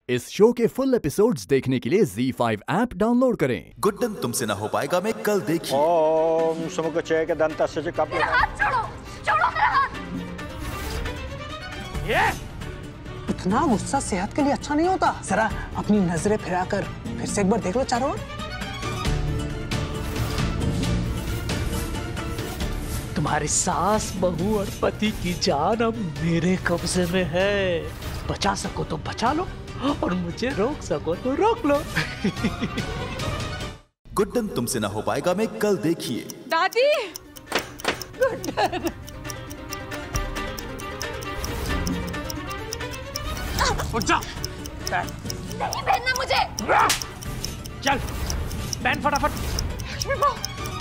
इस शो के full episodes देखने के लिए ZEE5 ऐप डाउनलोड करें। गुड्डन तुमसे ना हो पाएगा में कल देखिए। ओम सुमुखचय के दंतस्य च मेरा हाथ छोड़ो, छोड़ो मेरा हाथ। ये इतना गुस्सा सेहत के लिए अच्छा नहीं होता। जरा अपनी नजरें फिराकर फिर से एक बार देख लो चारों ओर। तुम्हारी सास, बहू और पति की जान अब मेरे कब्जे में है। बचा सको तो बचा लो और मुझे रोक सको तो रोक लो। गुड्डन तुमसे ना हो पाएगा में कल देखिए। दादी, गुड्डन। उठ जा। नहीं पहनना मुझे। चल, पहन फटाफट। लक्ष्मी बहू।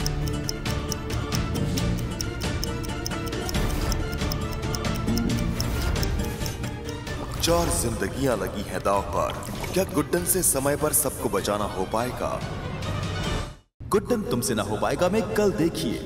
4 जिंदगियां लगी हैं दांव पर। क्या गुड्डन से समय पर सबको बचाना हो पाएगा? गुड्डन तुमसे ना हो पाएगा में कल देखिए।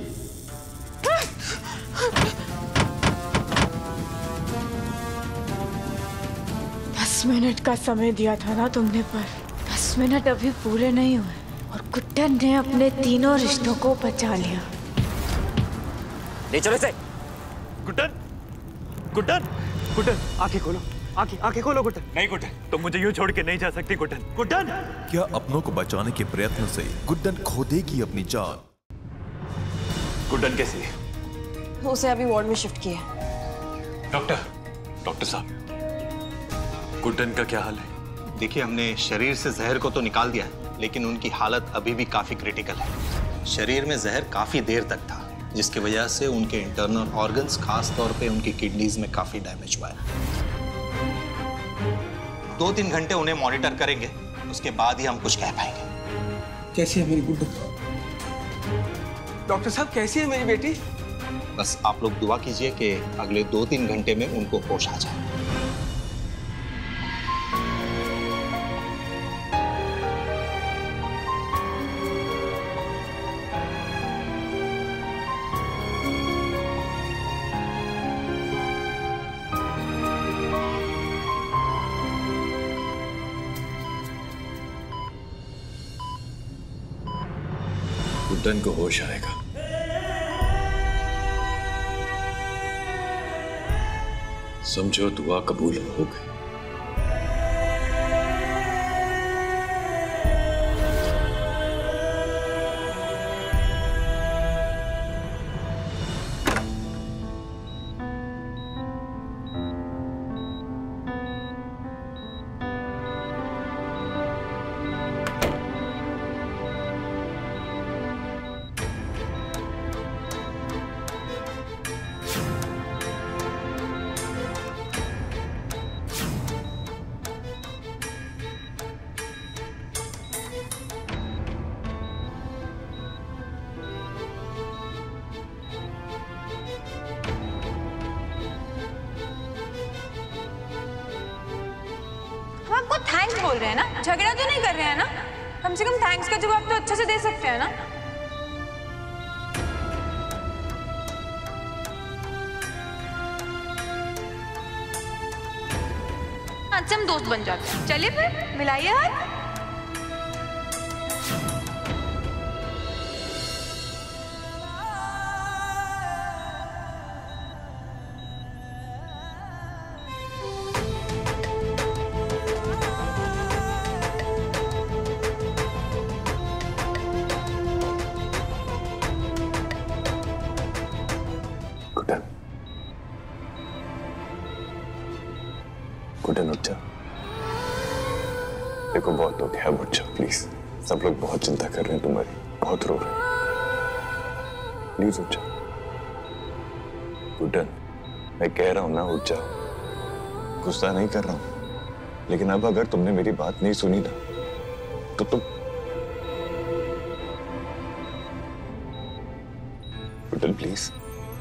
दस मिनट का समय दिया था ना तुमने, पर 10 मिनट अभी पूरे नहीं हुए और गुड्डन ने अपने तीनों रिश्तों को बचा लिया। ले चलो इसे। गुड्डन, गुड्डन, गुड्डन, आंखें खोलो, आंखें खोलो गुड्डन। नहीं गुड्डन, तुम मुझे यूं छोड़ के नहीं जा सकती गुड्डन। गुड्डन, क्या अपनों को बचाने के प्रयत्न से गुड्डन खो देगी अपनी जान? गुड्डन कैसी है? उसे अभी वार्ड में शिफ्ट किया। डॉक्टर साहब, गुड्डन का क्या हाल है? देखिए, हमने शरीर से जहर को तो निकाल दिया है, लेकिन उनकी हालत अभी भी काफी क्रिटिकल है। शरीर में जहर काफी देर तक था, जिसकी वजह से उनके इंटरनल ऑर्गन्स, खास तौर पे उनकी किडनीज में काफी डैमेज हुआ है। 2-3 घंटे उन्हें मॉनिटर करेंगे, उसके बाद ही हम कुछ कह पाएंगे। कैसी है मेरी गुड्डन? डॉक्टर साहब, कैसी है मेरी बेटी? बस आप लोग दुआ कीजिए कि अगले 2-3 घंटे में उनको होश आ जाए। गुड्डन को होश आएगा। समझो दुआ कबूल हो गई। आपको थैंक्स बोल रहे हैं ना, झगड़ा तो नहीं कर रहे हैं ना? कम से कम थैंक्स का जवाब तो अच्छे से दे सकते हैं ना? आज हम दोस्त बन जाते हैं। चलिए फिर मिलाइए हाथ। गुड्डन उठ जा। देखो बहुत हो गया, उठ जा प्लीज। सब लोग बहुत चिंता कर रहे हैं तुम्हारी, बहुत रो रहे हैं। प्लीज उठ जा। गुड्डन, मैं कह रहा हूं ना, उठ जाओ। गुस्सा नहीं कर रहा हूं, लेकिन अब अगर तुमने मेरी बात नहीं सुनी ना तो तुम गुड्डन प्लीज।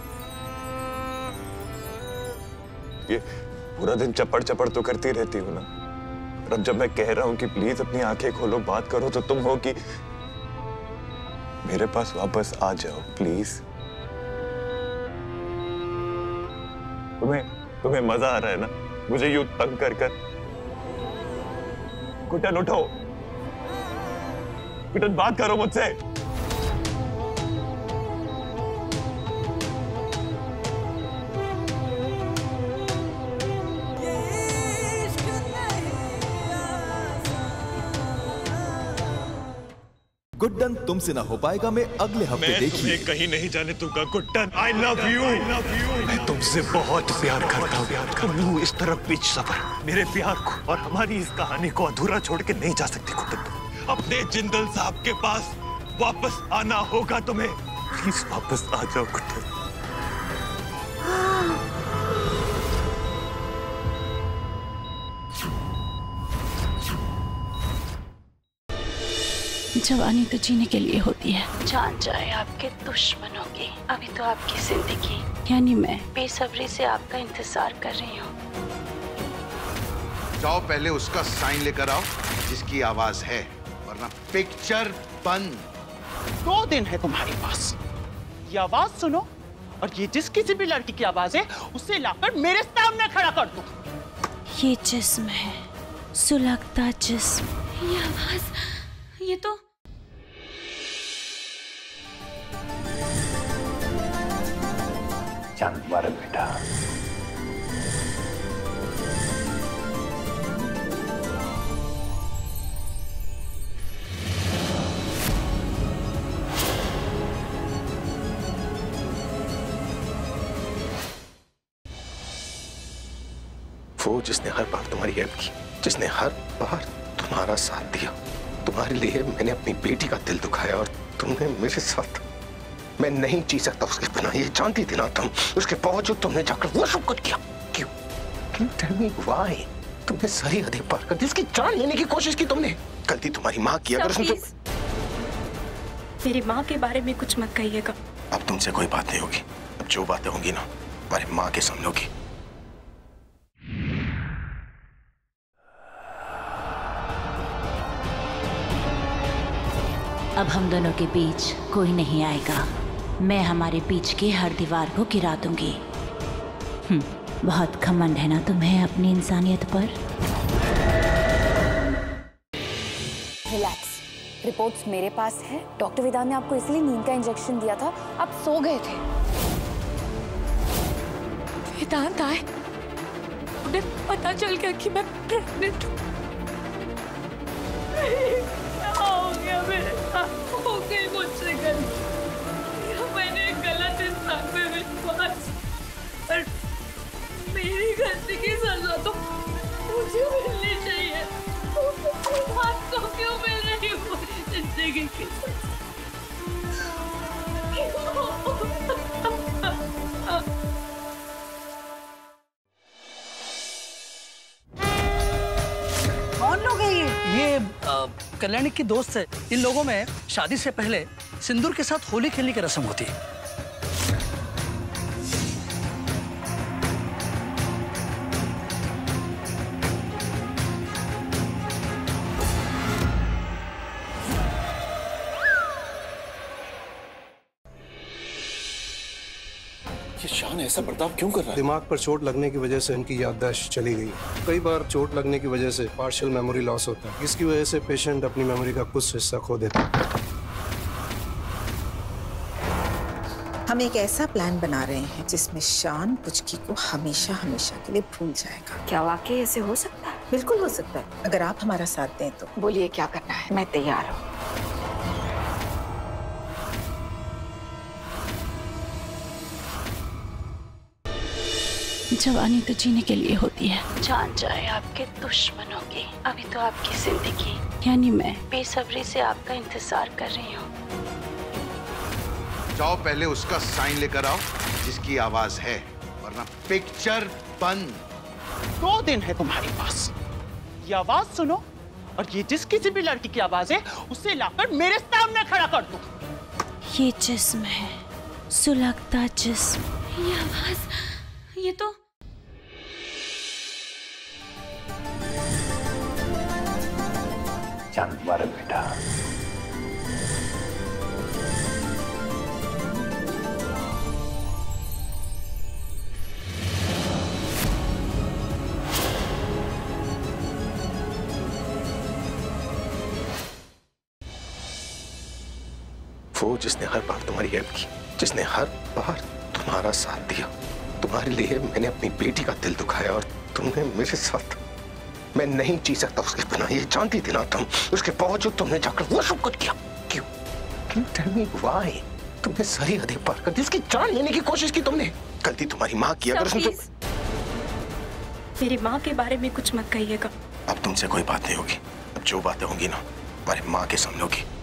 ये पूरा दिन चपड़ चपड़ तो करती रहती हूँ ना, और अब जब मैं कह रहा हूं कि प्लीज अपनी आंखें खोलो, बात करो, तो तुम हो कि मेरे पास वापस आ जाओ प्लीज। तुम्हें मजा आ रहा है ना मुझे यूं तंग कर कर? गुड्डन उठो, गुड्डन बात करो मुझसे। गुड्डन तुमसे ना हो पाएगा मैं अगले हफ्ते देखिए। मैं कहीं नहीं जाने दूंगा गुड्डन। I love you। मैं तुमसे बहुत प्यार करता हूँ। इस तरफ बीच सफर मेरे प्यार को और हमारी इस कहानी को अधूरा छोड़ के नहीं जा सकती गुड्डन। अपने जिंदल साहब के पास वापस आना होगा तुम्हें। प्लीज वापस आ जाओ गुड्डन। जवानी तो जीने के लिए होती है, जान जाए आपके दुश्मनों की। अभी तो आपकी जिंदगी यानी मैं बेसब्री से आपका इंतजार कर रही हूँ। जाओ पहले उसका साइन लेकर आओ जिसकी आवाज है, वरना पिक्चर बंद। 2 दिन है तुम्हारे पास, ये आवाज सुनो और ये जिस किसी भी लड़की की आवाज है उसे लाकर मेरे सामने खड़ा कर दो। ये जिस्म है, सुलगता जिस्म। ये आवाज, ये तो चांद मुबारक बेटा। वो जिसने हर बार तुम्हारी हेल्प की, जिसने हर बार तुम्हारा साथ दिया, तुम्हारे लिए मैंने अपनी बेटी का दिल दुखाया और तुमने मेरे साथ। मैं नहीं जी सकता उसके बिना, ये जानती थी ना तुम। उसके बावजूद तुमने जाकर वो सब कुछ किया। क्यों? Can you tell me why? तुमने सारी हदें पार कर दी, उसकी जान लेने की कोशिश की तुमने। गलती तुम्हारी माँ की। अगर उसने मेरी माँ के बारे में कुछ मत कहिएगा। अब तुमसे कोई बात नहीं होगी। अब जो बातें होंगी ना हमारी माँ के सामने होगी। अब हम दोनों के बीच कोई नहीं आएगा। मैं हमारे बीच की हर दीवार को गिरा दूंगी। बहुत घमंड है ना तुम्हें अपनी इंसानियत पर। रिलैक्स, रिपोर्ट्स मेरे पास है। डॉक्टर वेदांत ने आपको इसलिए नींद का इंजेक्शन दिया था, आप सो गए थे। वेदांत आए, उन्हें पता चल गया कि मैं प्रेग्नेंट हूँ। हो गया मेरे साथ, हो गई मुझसे गलती। मैंने गलत इंसान पे विश्वास, और मेरी गलती की सजा तो मुझे मिलनी चाहिए। आपको क्यों मिल रही है पूरी जिंदगी की? कौन लोग हैं ये कल्याणी की दोस्त है। इन लोगों में शादी से पहले सिंदूर के साथ होली खेलने की रस्म होती है। ये शान ऐसा बर्ताव क्यों कर रहा है? दिमाग पर चोट लगने की वजह से इनकी याददाश्त चली गई। कई बार चोट लगने की वजह से पार्शियल मेमोरी लॉस होता है। इसकी वजह से पेशेंट अपनी मेमोरी का कुछ हिस्सा खो देता है। हम एक ऐसा प्लान बना रहे हैं जिसमें शान पुचकी को हमेशा हमेशा के लिए भूल जाएगा। क्या वाकई ऐसे हो सकता है? बिल्कुल हो सकता है, अगर आप हमारा साथ दें तो। बोलिए क्या करना है, मैं तैयार हूँ। जवानी तो जीने के लिए होती है, जान जाए आपके दुश्मनों की। अभी तो आपकी जिंदगी यानी मैं बेसब्री से आपका इंतजार कर रही हूँ। जाओ पहले उसका साइन लेकर आओ जिसकी आवाज है, वरना पिक्चर बंद। 2 दिन है तुम्हारे पास, ये आवाज सुनो और ये जिस किसी भी लड़की की आवाज है उसे लाकर मेरे सामने खड़ा कर दो। ये जिस्म है, सुलगता जिस्म। ये आवाज, ये तो चांद मुबारक बेटा। वो जिसने हर बार तुम्हारी हेल्प की, जिसने हर बार तुम्हारा साथ दिया। तुम्हारे लिए मैंने अपनी बेटी का दिल दुखाया और तुमने मेरे साथ। मैं नहीं जी सकता उसके बिना, ये जानती थी ना तुम। उसके बावजूद तुमने जाकर वो सब कुछ किया। क्यों? Can you tell me why? तुमने सारी हदें पार कर दी, उसकी जान लेने की कोशिश की तुमने। गलती तुम्हारी माँ की। अगर उसने मेरी माँ के बारे में कुछ मत कहिएगा। अब तुमसे कोई बात नहीं होगी। अब जो बातें होंगी ना हमारी माँ के सामने होगी।